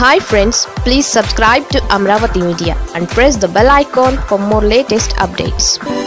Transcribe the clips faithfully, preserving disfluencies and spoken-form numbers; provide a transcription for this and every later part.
Hi friends, please subscribe to Amravati Media and press the bell icon for more latest updates.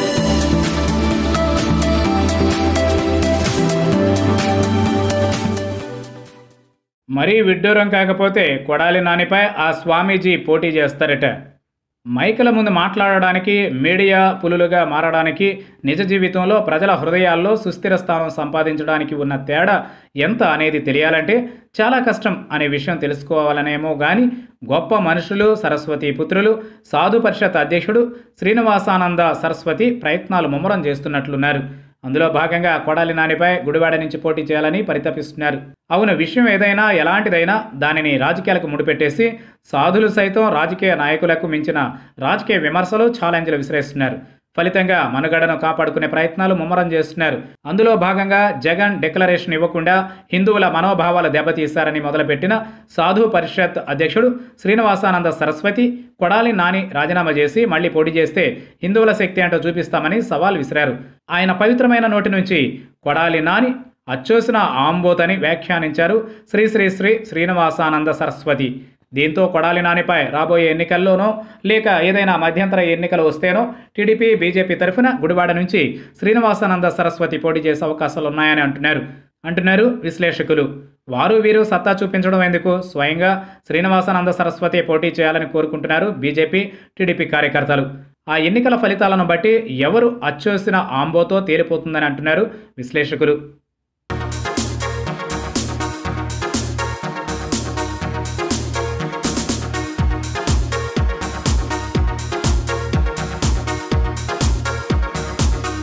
మరీ విడ్డూరం కాకపోతే కొడాలి నానిపై ఆ స్వామీజీ పోటీ చేస్తారట. మైకుల ముందు మాట్లాడడానికి, మీడియా పులులుగా మారడానికి, నిజ జీవితంలో ప్రజల హృదయాల్లో సుస్థిర స్థానం సంపాదించడానికి ఉన్న తేడా ఎంత అనేది తెలియాలంటే చాలా కష్టం అనే విషయం తెలుసుకోవాలనేమో కానీ గొప్ప మనుషులు, సరస్వతి పుత్రులు, సాధు పరిషత్ అధ్యక్షుడు శ్రీనివాసానంద సరస్వతి ప్రయత్నాలు ముమ్మరం చేస్తున్నట్లున్నారు. అందులో భాగంగా కొడాలి నానిపై గుడివాడ నుంచి పోటీ చేయాలని పరితపిస్తున్నారు. అవును, విషయం ఏదైనా ఎలాంటిదైనా దానిని రాజకీయాలకు ముడిపెట్టేసి సాధులు సైతం రాజకీయ నాయకులకు మించిన రాజకీయ విమర్శలు, ఛాలెంజ్లు విసిరేస్తున్నారు. ఫలితంగా మనుగడను కాపాడుకునే ప్రయత్నాలు ముమ్మరం చేస్తున్నారు. అందులో భాగంగా జగన్ డిక్లరేషన్ ఇవ్వకుండా హిందువుల మనోభావాలు దెబ్బతీశారని మొదలుపెట్టిన సాధు పరిషత్ అధ్యక్షుడు శ్రీనివాసానంద సరస్వతి కొడాలి నాని రాజీనామా చేసి మళ్లీ పోటీ చేస్తే హిందువుల శక్తి అంటూ చూపిస్తామని సవాల్ విసిరారు. ఆయన పవిత్రమైన నోటి నుంచి కొడాలి నాని అచ్చోసిన ఆంబోతని వ్యాఖ్యానించారు శ్రీ శ్రీ శ్రీ శ్రీనివాసానంద సరస్వతి. దీంతో కొడాలి నానిపై రాబోయే ఎన్నికల్లోనో లేక ఏదైనా మధ్యంతర ఎన్నికలు వస్తేనో టీడీపీ, బీజేపీ తరఫున గుడివాడ నుంచి శ్రీనివాసానంద సరస్వతి పోటీ చేసే అవకాశాలున్నాయని అంటున్నారు అంటున్నారు విశ్లేషకులు. వారు వీరు సత్తా చూపించడం ఎందుకు, స్వయంగా శ్రీనివాసానంద సరస్వతి పోటీ చేయాలని కోరుకుంటున్నారు బీజేపీ, టీడీపీ కార్యకర్తలు. ఆ ఎన్నికల ఫలితాలను బట్టి ఎవరు అచ్చోసిన ఆంబోతో తేలిపోతుందని అంటున్నారు విశ్లేషకులు.